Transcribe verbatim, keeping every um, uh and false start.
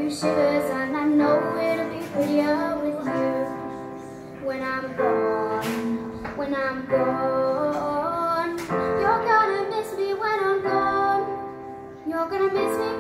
me shivers, and I know it'll be prettier with you. When I'm gone, when I'm gone, you're gonna miss me when I'm gone. You're gonna miss me